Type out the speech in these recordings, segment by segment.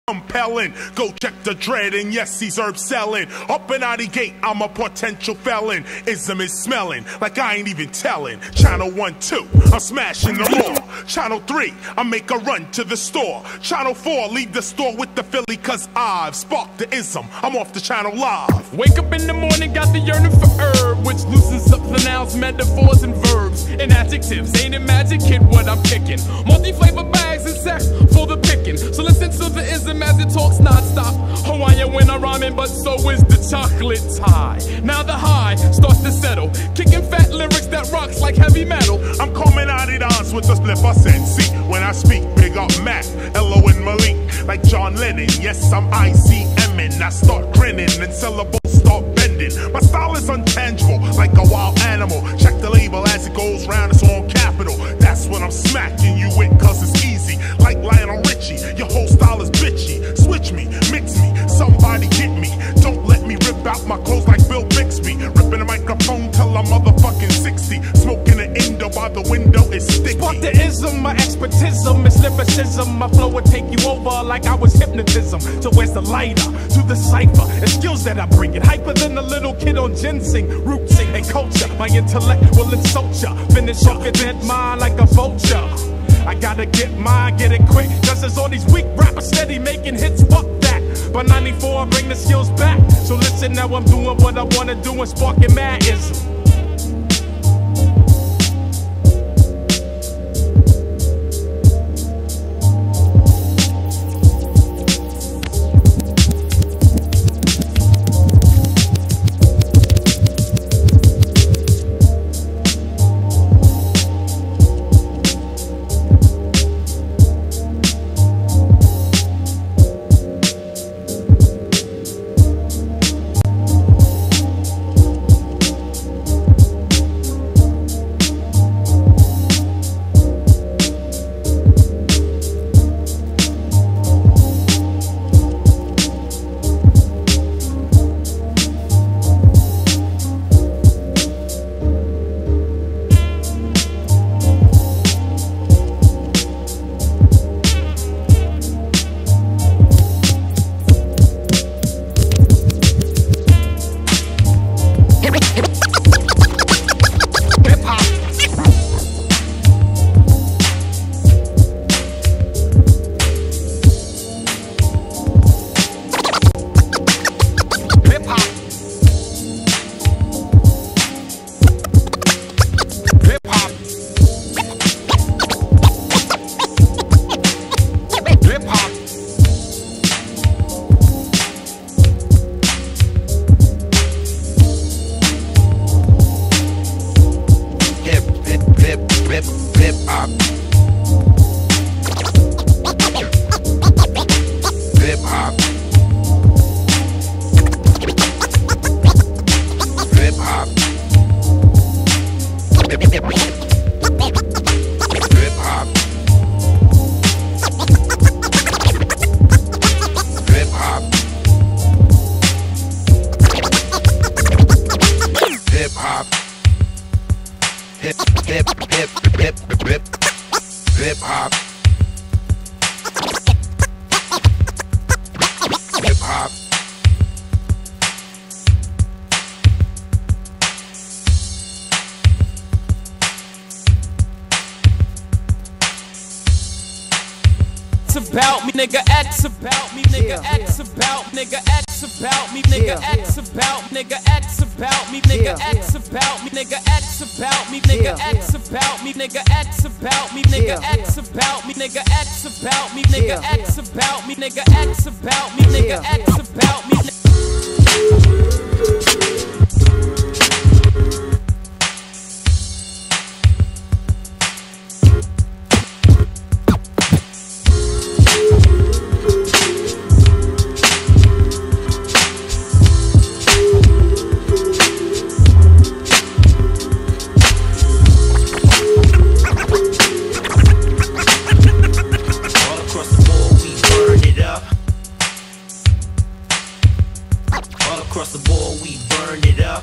compelling. Go check the dread, and yes, he's herb selling. Up and out the gate, I'm a potential felon. Ism is smelling like I ain't even telling. Channel 1, 2, I'm smashing them all. Channel 3, I make a run to the store. Channel 4, leave the store with the Philly, cause I've sparked the ism. I'm off the channel live. Wake up in the morning, got the yearning for herb, which loosens up the nouns, metaphors, and verbs, and adjectives. Ain't it magic, kid, what I'm kicking? Multi-flavor bags and set for the picking. So listen to the ism as it talks non-stop. Hawaiian when I'm rhyming, but so is the chocolate tie. Now the high starts to settle, kicking fat lyrics that rocks like heavy metal. I'm coming out of dance with the split I sense. When I speak, big up Mac, Elo and Malik, like John Lennon. Yes, I'm ICMing. I start grinning and syllables start bending. My style is untangible, like a wild animal. Check the label as it goes round, it's on Capital. That's what I'm smacking you with, cause it's easy. Like Lionel Richie, your whole style is bitchy. Switch me, mix me, somebody get me. Don't let me rip out my clothes like Bill Bixby. Ripping the microphone till I'm motherfucking 60. Smoking an Indo by the window is sticky. Spark the ism, my expertism is lyricism. My flow would take you over like I was hypnotism. So where's the lighter to the cipher? And skills that I bring it hyper than a little kid on ginseng. Roots and culture, my intellect will insult ya. Finish off your dead mind like a vulture. I gotta get mine, get it quick, cause there's all these weak rappers steady making hits, fuck that. By 94 I bring the skills back. So listen, now I'm doing what I wanna do and sparking mad ism. About me, nigga, X about me, nigga, X about, nigga, X about me, nigga, X about, nigga, X about me, nigga, X about me, nigga, X about me, nigga, X about me, nigga, X about me, nigga, X about me, nigga, X about me, nigga, X about me, nigga, X about me, nigga, X about me. Across the board, we burn it up.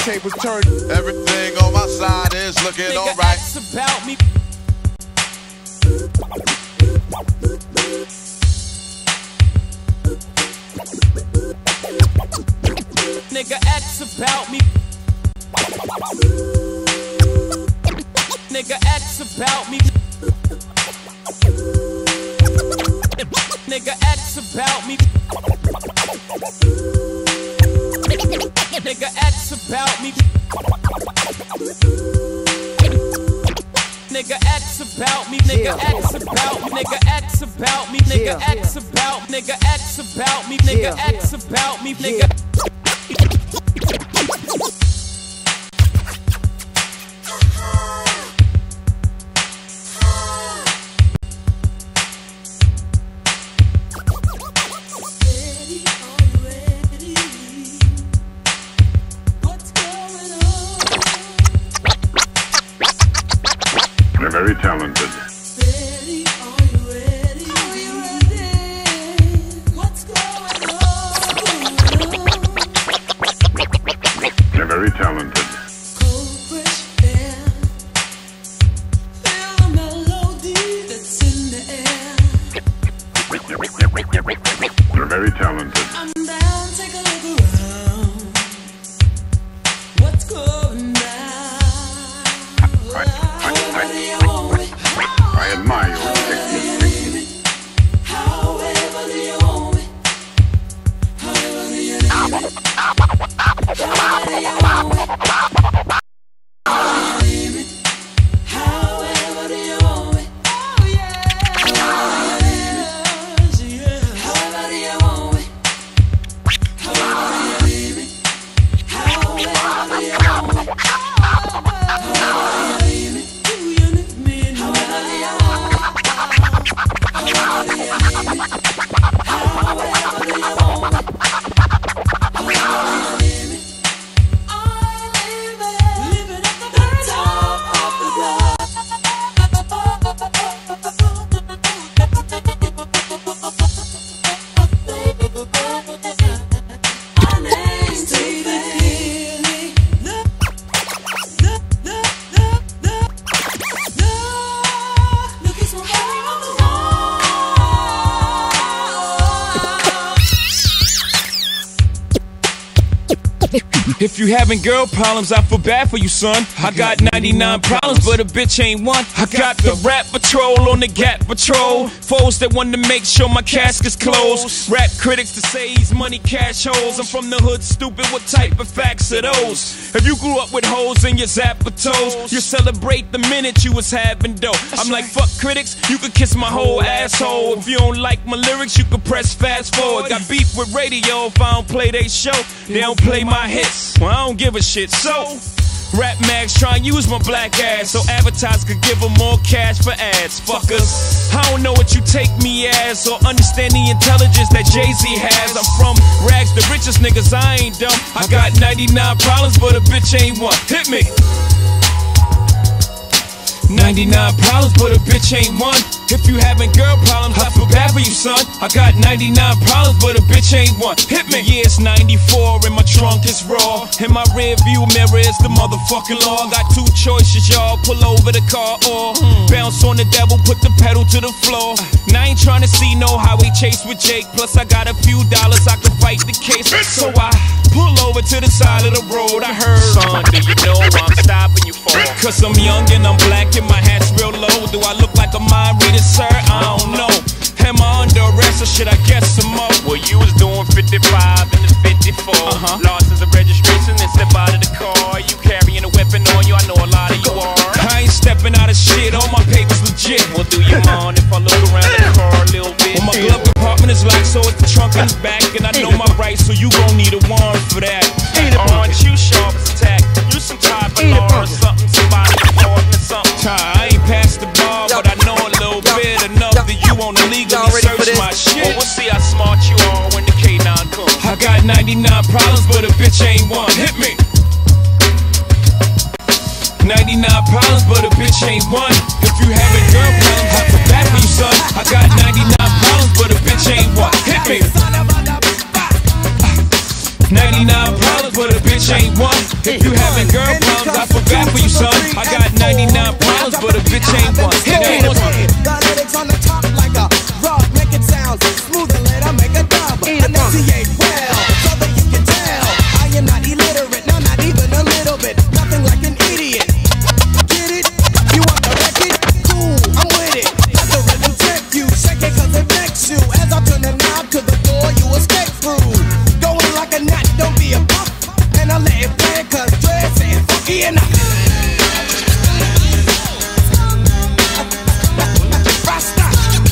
tables turned. Everything on my side is looking Nigga, alright. ask about me. Nigga, ask about me. Nigga, ask about me. Nigga, ask about me. Nigga, ask about me. Nigga, ask about me. Nigga, ask about me. Nigga, ask about me. Nigga, ask about. Nigga, ask about me. Nigga, ask about me. Nigga. They're very talented. Ready, are you ready? Are you ready? What's going on? They're very talented. Cold, fresh air. Feel the melody that's in the air. They're very talented. I'm down, take a look around. What's going down? I admire your technique. However do you want it? However do you need it? However do you want it? However do you want it? Oh yeah. However do you want it? However do you need it? However do you want it? Do you need me? However do you want it? However do you need me? However do you want it? Living at the top of the block. My name's Stevie. Look, it's my baby on the wall. If you having girl problems, I feel bad for you, son. I got 99 problems, but a bitch ain't one. I got the rap patrol on the Gap patrol. Foes that want to make sure my casket's closed. Rap critics to say he's money cash holes. I'm from the hood, stupid, what type of facts are those? If you grew up with holes in your zapper toes, you celebrate the minute you was having dough. I'm like, fuck critics, you could kiss my whole asshole. If you don't like my lyrics, you could press fast forward. Got beef with radio if I don't play they show. They don't play my hits, well I don't give a shit. So rap mags try and use my black ass so advertisers could give them more cash for ads. Fuckers, I don't know what you take me as or understand the intelligence that Jay-Z has. I'm from rags, the richest niggas, I ain't dumb. I got 99 problems, but a bitch ain't one. Hit me. 99 problems, but a bitch ain't one. If you having girl problems, I feel bad for you, son. I got 99 problems, but a bitch ain't one. Hit me. Yeah, it's 94 and my trunk is raw. In my rear view mirror is the motherfucking law. Got two choices, y'all. Pull over the car or bounce on the devil, put the pedal to the floor. Now I ain't trying to see no highway chase with Jake. Plus I got a few dollars, I can fight the case. So I pull over to the side of the road. I heard, son, do you know I'm stopping you for? Cause I'm young and I'm black and my hat's real low. Do I look like a mind reader, sir? I don't know. Am I under arrest or should I guess some more? Well, you was doing 55 and it's 54. Lost as a registration and step out of the car. You carrying a weapon on you, I know a lot of you are. I ain't stepping out of shit, all my papers legit. Well, do you mind if I look around in the car a little bit? Well, my glove compartment is locked, so it's the trunk in the back. And I know my rights, so you gon' need a warrant for that. Aren't you sharp as a tack? You some type of law or something, somebody important or something. I ain't past the bar, but I know a little bit enough that you won't illegally search my shit. Well, we'll see how smart you are when the K9 comes. I got 99 problems, but a bitch ain't one. Hit me. 99 problems, but a bitch ain't one. If you having girl problems, I feel bad for you, son. I got 99 problems, but a bitch ain't one. Hit me. 99 problems, but a bitch ain't one. If you having girl problems, I feel bad for you, son. I got 99 problems, but a bitch ain't one. The lyrics on the top like a rock, make it sound smooth and later make a dub. Enunciate well, so that you can tell I am not illiterate, no, not even a little bit. Nothing like an idiot. Get it? You want the record? Cool, I'm with it. Let the rhythm check you, shake it 'cause it makes you. As I turn the knob to the door, you escape through. Going like a gnat, don't be a pup. And I let it play 'cause dread's saying funky enough. Rasta.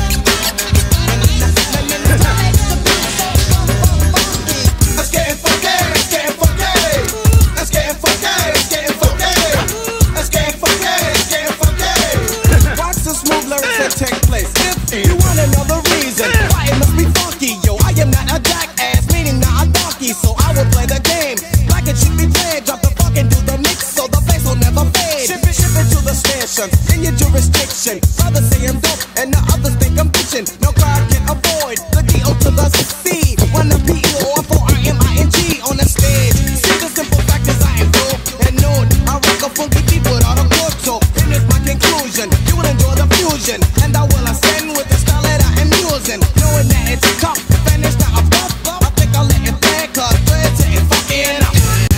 Let's get funky, let's get funky. Let's get funky, let's get funky. Let's get funky, let's get funky. Watch the smooth lyrics that take place. If you want another reason why it must be funky, yo, I am not a jackass, meaning not a donkey, so I will play the game like it should be played. Drop the funk and do the mix so the bass will never fade. Ship it to the station in your jurisdiction. Brothers say I'm dope and the others think I'm bitchin'. No crowd can avoid the D.O. to the C. When the P.E.O.R.I.M.I.N.G. on the stage. See the simple fact is I am dope and known. I rock a funky beat without a chord, so finish my conclusion. You will enjoy the fusion, and I will ascend with the style that I am using. Knowing that it's tough, finish now I'm up. I think I'll let it play 'cause dread's saying funky enough.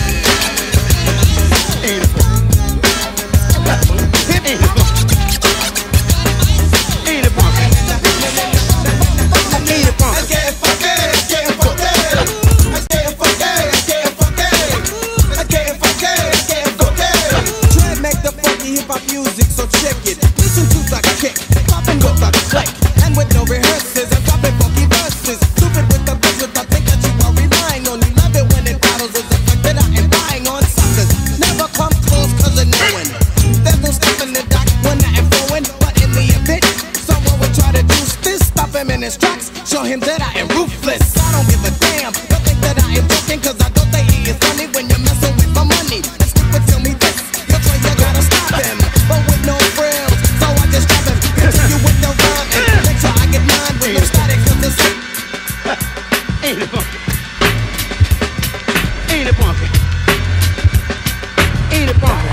Show him that I am ruthless. I don't give a damn. Don't think that I am joking, 'cause I don't think he is funny when you're messing with my money. Let's keep it, tell me this. You're trying, you gotta stop him, but with no frills. So I just drop him, continue with the rhyme, and make sure I get mine with no static, 'cause this ain't it funky. Ain't it funky. Ain't it funky.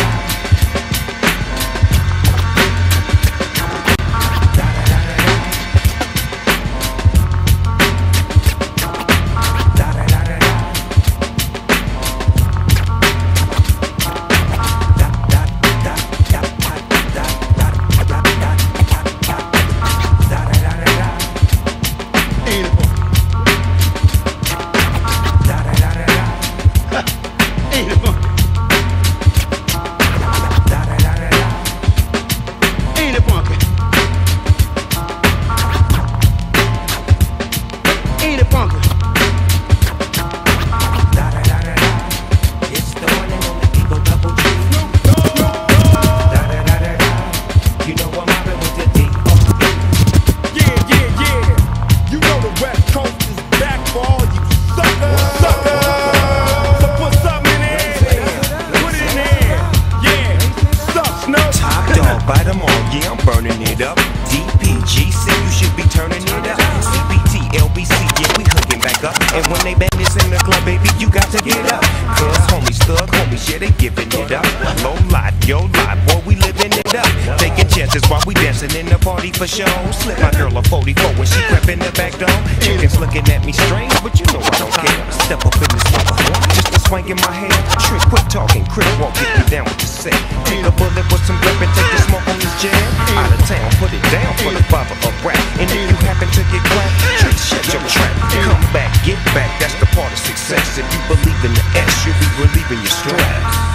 For show, slip my girl a 44 when she crept in the back door. Chickens looking at me strange, but you know I don't care. Step up in this mother, just a swank in my hair. Trick, quit talking, Chris won't get me down with the set. Take a bullet with some grip and take the smoke on this jam. Out of town, put it down for the father of rap. And if you happen to get cracked, Trick, shut your trap. Come back, get back, that's the part of success. If you believe in the S, you'll be relieving your stress.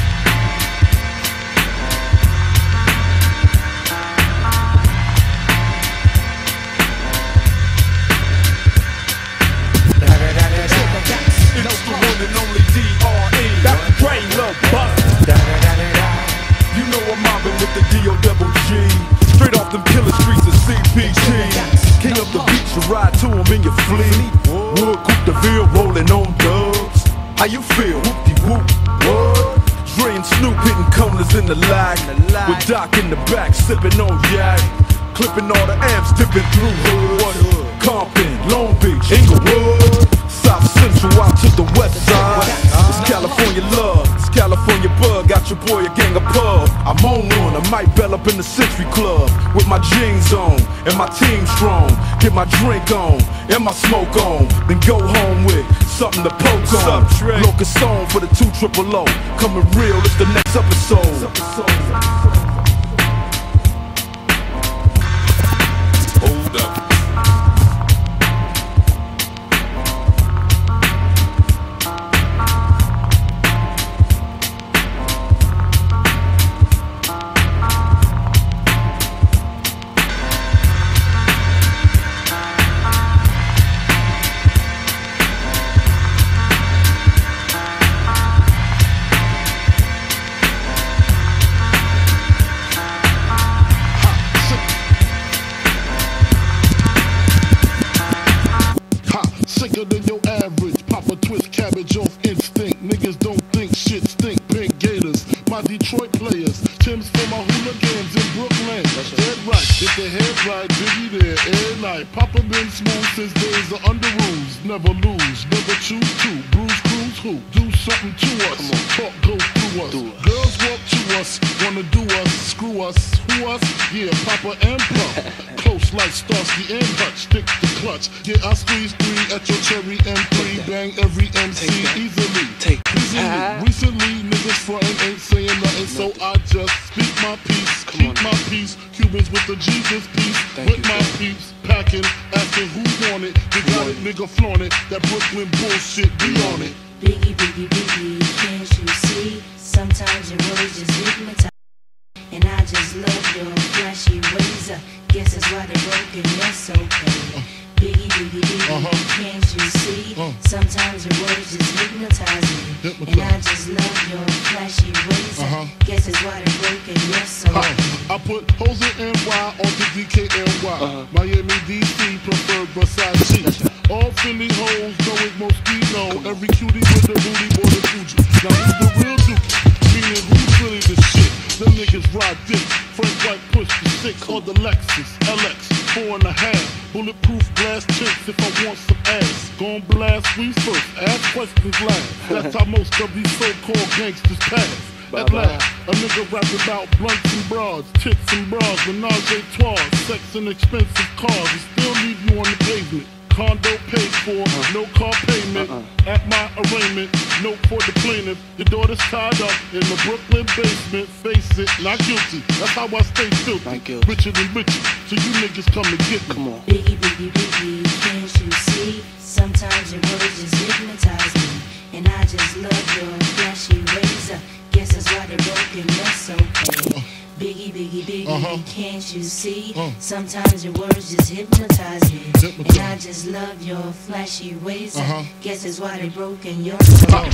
Ride to him in your fleet. Wood, Coupe de Ville, rolling on dubs. How you feel? Whoop-de-whoop, what? Dre and Snoop hitting corners in the lag. With Doc in the back, sipping on yak. Clipping all the amps, dipping through hood. Compton, Long Beach, Inglewood, South Central. Central out to the west side. It's California love, it's California bug. Got your boy a gang of pub. I'm on one, I might bell up in the Century Club with my jeans on and my team strong. Get my drink on and my smoke on, then go home with something to poke on. Locust song for the 200 coming real. It's the next episode. Hold up. Sicker than your average. Pop a twist cabbage off instinct. Niggas don't think shit stink. Pink Gators, my Detroit players. Tim's for my hooligans in Brooklyn. Dead right, if they head right, Biggie there every night. Papa been smooth since days of under rules. Never lose, never choose to. Bruise, cruise, who? Do something to us. Talk, go through us. Girls walk to us, wanna do us, screw us. Who us? Yeah, Papa and Puff. Close like Starsky and Hutch. Stick to clutch. Yeah, I squeeze 3 at your cherry M3. Bang every MC easily. Recently, niggas frontin' ain't saying nothing, so I just speak my peace. Keep my peace. Cubans with the Jesus peace. With my peeps packing, asking who want it. They got it, nigga flaunt it. That Brooklyn bullshit, be on it. Biggie, biggie, biggie, can't you see? Sometimes your words just hypnotize. And I just love your flashy ways. Guess that's why they're broken, that's okay. Biggie, biggie, biggie, can't you see? Sometimes your words just hypnotize me. And I just love your flashy ways. Guess that's why they're broken, yes, okay. I put hoes in NY on the DKNY. Miami, DC, preferred Versace. All Philly hoes know it Moschino. Every cutie with the booty or the Fuji. Now who's the real dookie? Meaning who's really the shit? Them niggas ride dick. Frank White push the 6 on the Lexus LX 4.5. Bulletproof glass tips if I want some ass. Gon' blast we first, ask questions last. That's how most of these so-called gangsters pass. At last, a nigga rap about blunts and broads, tits and bras, menage a trois, sex and expensive cars, and still leave you on the pavement. Condo paid for, no car payment. At my arraignment, note for the plaintiff. Your daughter's tied up in the Brooklyn basement. Face it, not guilty. That's how I stay filthy. Richer than richer, so you niggas come and get me. Come on. Biggie, biggie, biggie, can't you see? Sometimes your words just hypnotize me. And I just love your flashy ways. Guess that's why they're broken, that's okay. Biggie, biggie, biggie, can't you see? Sometimes your words just hypnotize me. And I just love your flashy ways. Guess that's why they're broken, you're so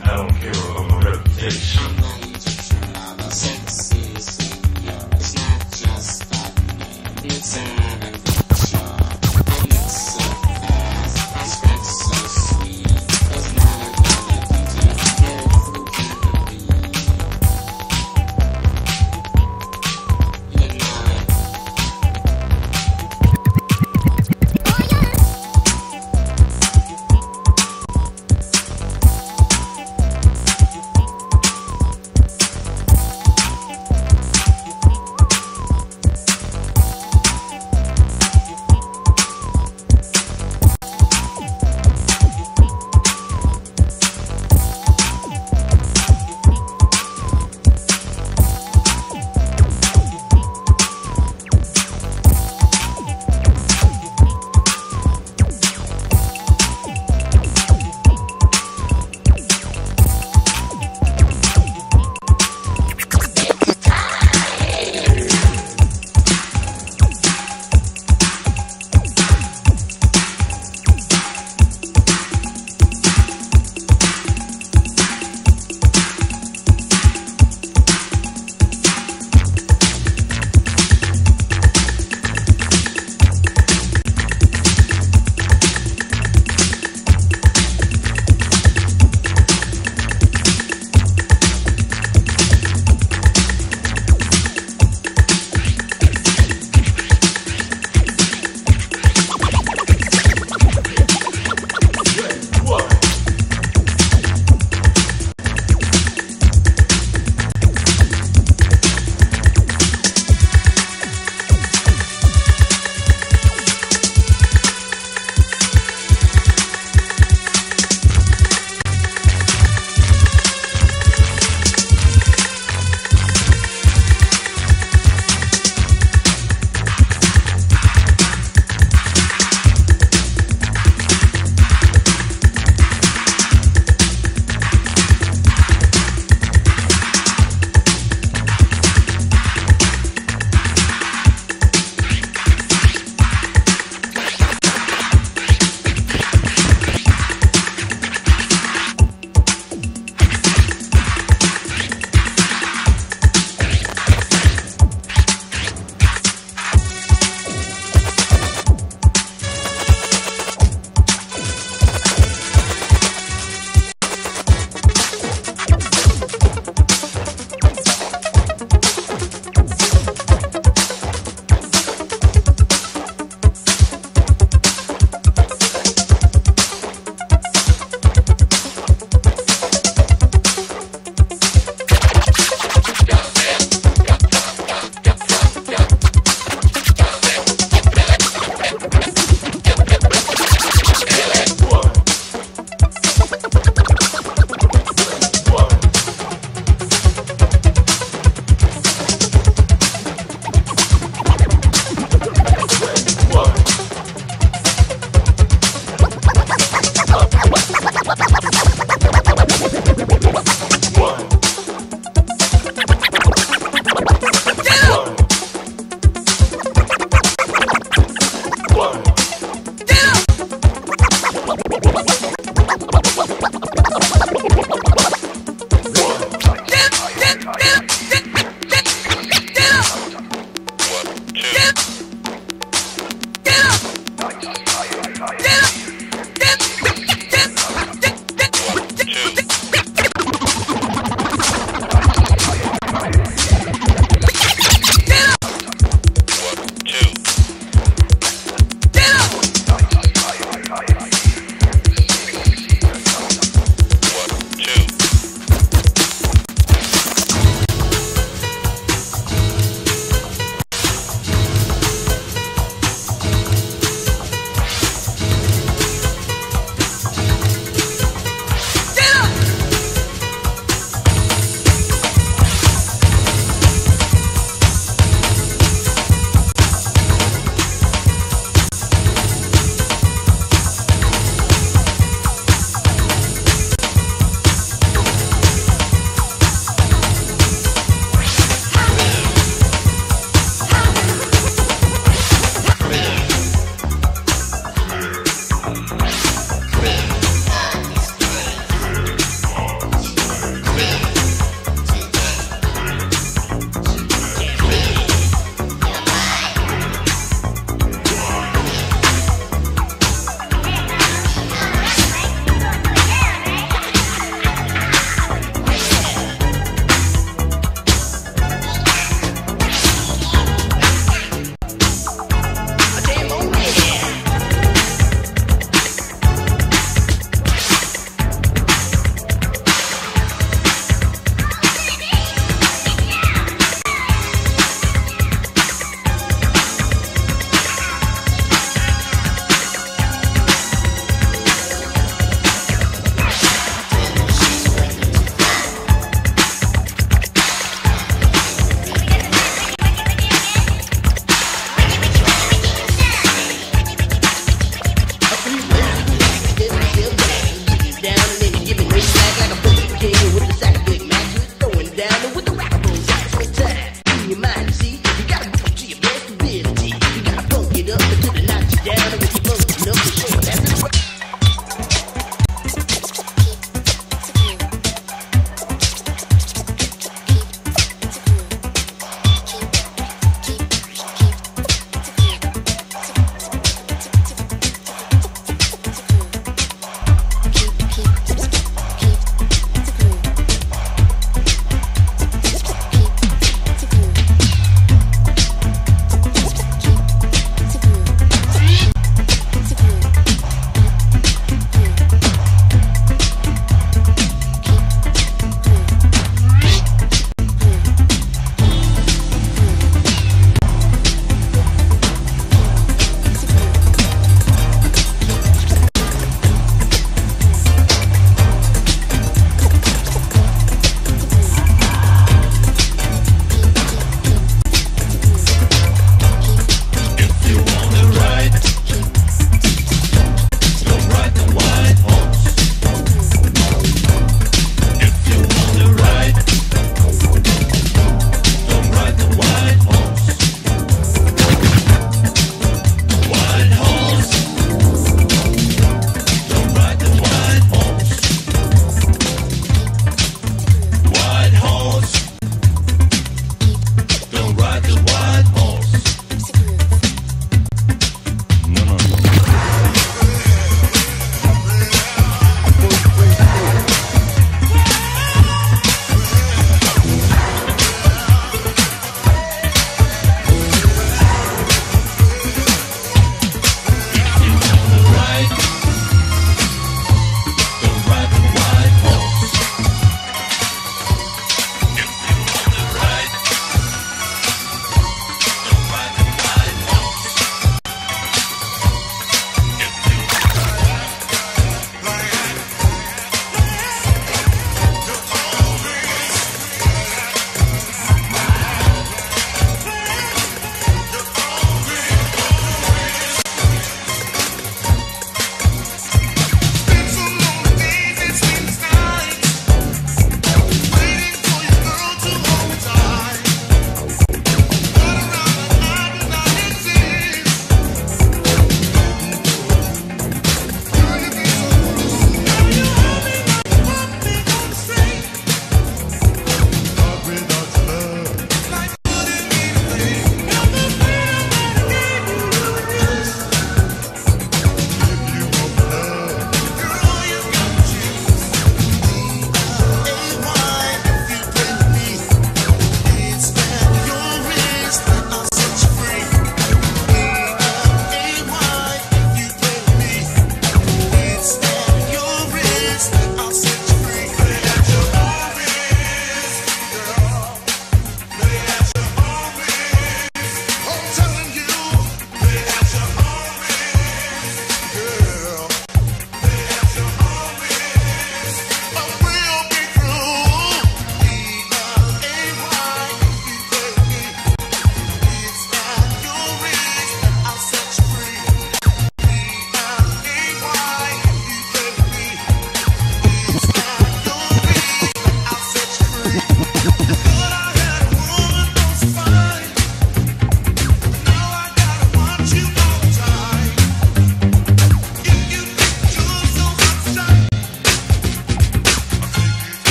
I don't care about my reputation.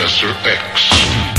Professor X.